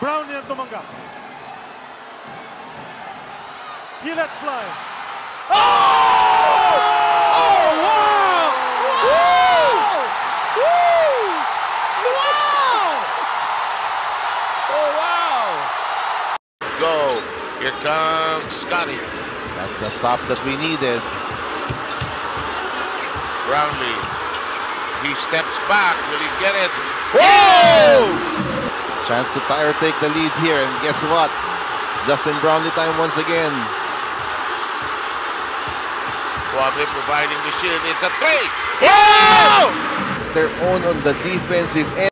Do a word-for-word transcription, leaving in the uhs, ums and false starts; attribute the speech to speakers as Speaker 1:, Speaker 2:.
Speaker 1: Brownlee ang tumanggap. He let fly. Oh! Oh, wow! Wow! Woo! Wow!
Speaker 2: Oh, wow!
Speaker 3: Go. Here comes Scotty.
Speaker 4: That's the stop that we needed.
Speaker 3: Brownlee. He steps back. Will he get it?
Speaker 4: Yes! Chance to tire take the lead here. And guess what? Justine Brownlee time once again.
Speaker 3: Kwame providing the shield. It's a three.
Speaker 4: Yes! They're on on the defensive end.